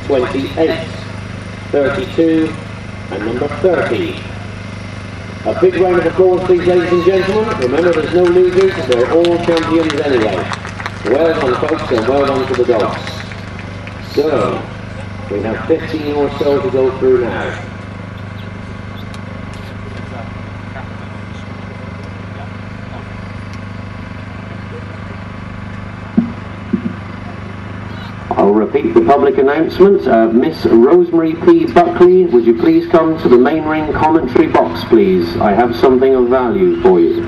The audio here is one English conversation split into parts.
28, 32 and number 30. A big round of applause please, ladies and gentlemen. Remember, there's no losers, they're all champions anyway. Well done folks, and well done to the dogs. So, we have 15 or so to go through now. I'll repeat the public announcement. Miss Rosemary P. Buckley, would you please come to the main ring commentary box, please? I have something of value for you.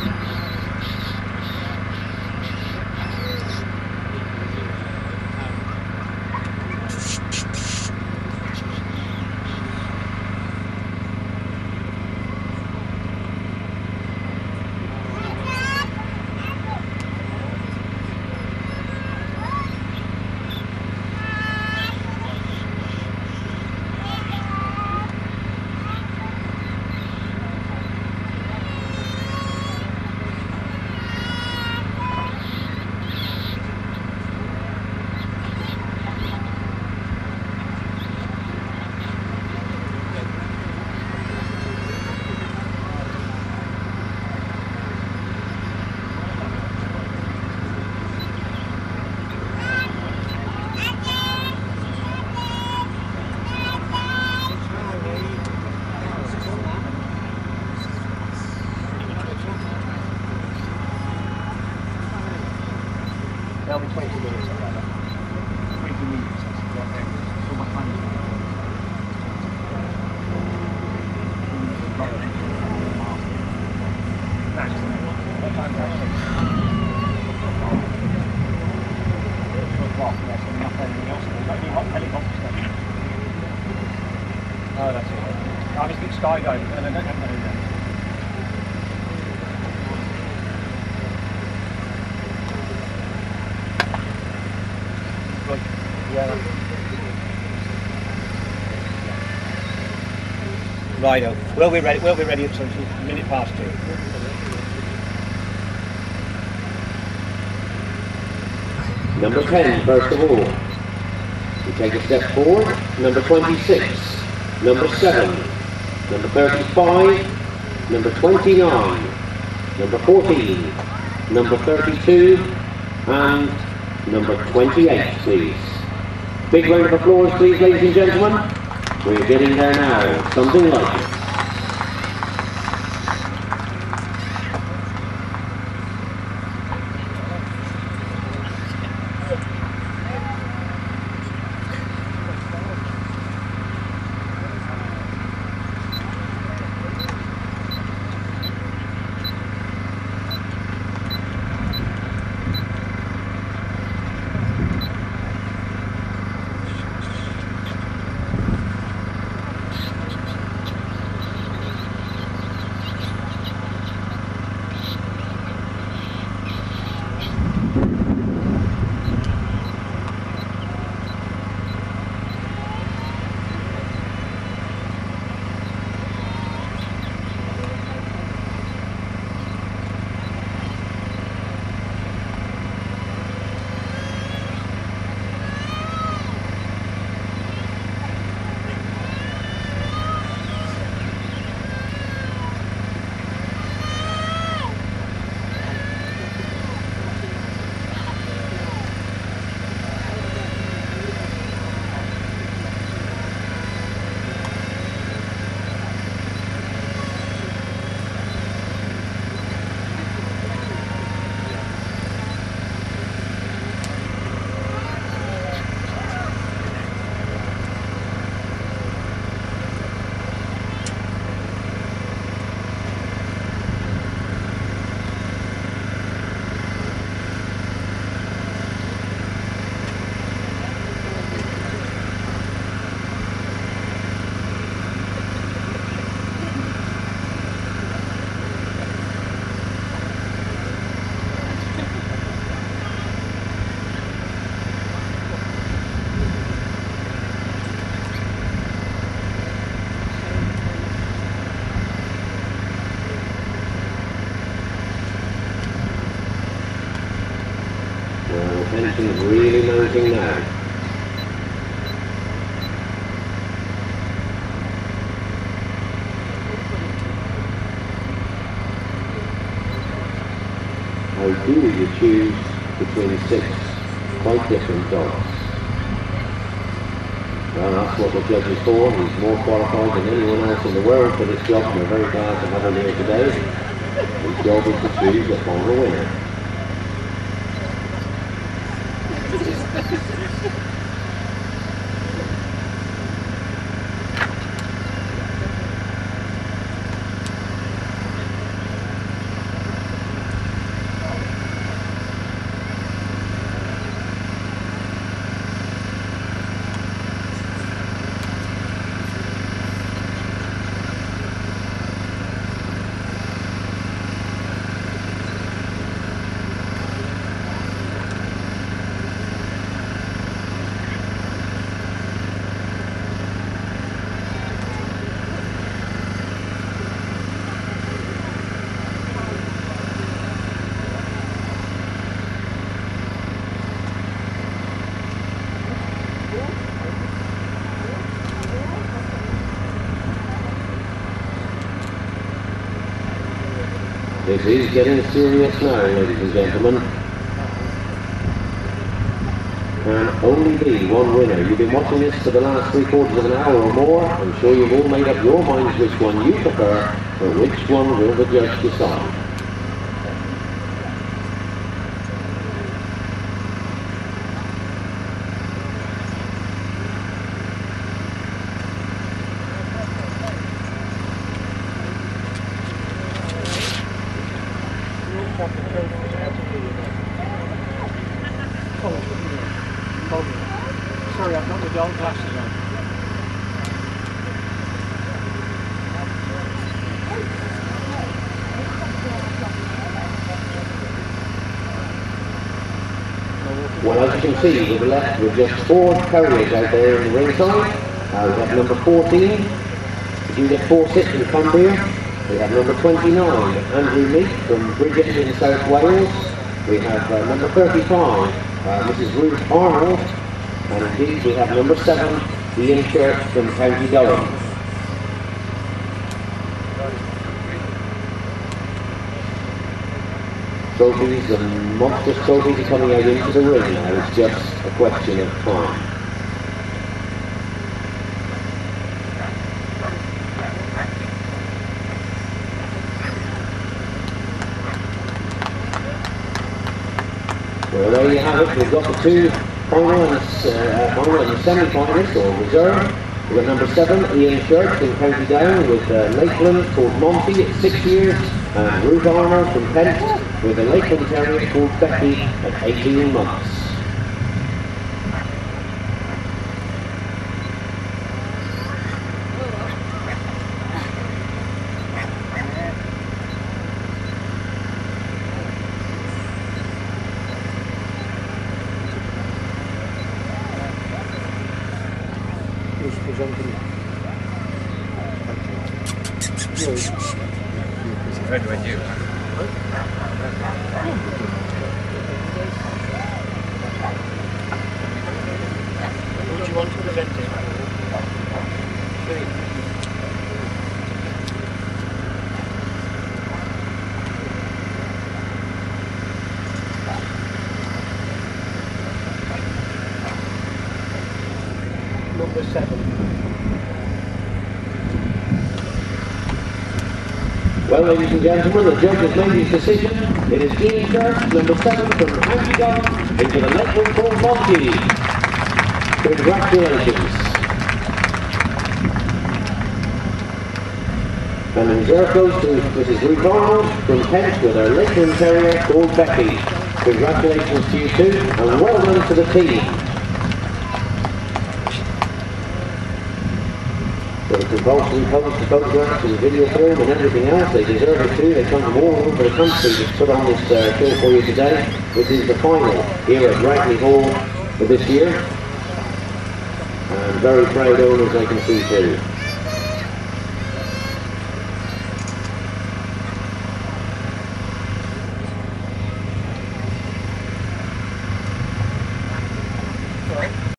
There'll be 20 minutes of that. 20 minutes. So much money. Oh, that's it. I just get skydiving and I don't have no. Righto. We'll be ready at some minute past 2. Number 10, first of all. We take a step forward. Number 26. Number 7. Number 35. Number 29. Number 14. Number 32. And number 28, please. Big round of applause, please, ladies and gentlemen. We're getting there now. Something like it. Tension's really mounting now. or do you choose between 6 quite different dogs? Well, that's what the judge is for. He's more qualified than anyone else in the world for this job, and we're very glad to have him here today. His job is to choose a final winner. This is getting serious now, ladies and gentlemen. Can only be one winner. You've been watching this for the last 3/4 of an hour or more. I'm sure you've all made up your minds which one you prefer, but which one will the judge decide? Sorry, I've got the dog glasses on. Well, as you can see, we're left with just 4 terriers out there in the ringside. We have number 14, Judith Fawcett from Cumbria. We have number 29, Andrew Meek from Bridget in South Wales. We have number 35, Mrs. Ruth Arnold. And indeed, we have number 7, Ian Church from County Durham. Trophies and monstrous trophies are coming out into the ring now. It's just a question of time. Well, there you have it. We've got the 2 final and semi-finalists, or reserve. We've got number 7, Ian Church from County Down, with Lakeland called Monty at 6 years, and Ruth Arnold from Kent with a Lakeland Terrier called Becky at 18 months. Red when you. Who do you want to present it? Number 7. Well, ladies and gentlemen, the judge has made his decision. It is Ian Church, number 7 from County Down, into the Lakeland called Monty. Congratulations. And the reserve goes to Mrs. Ruth Arnold from Kent with her Lakeland Terrier called Becky. Congratulations to you two, and well done to the team. With the compulsory posts, photographs and video film and everything else, they deserve it too. They come from all over the country to put on this show for you today. This is the final here at Brackley Hall for this year. And very proud owners, I can see too.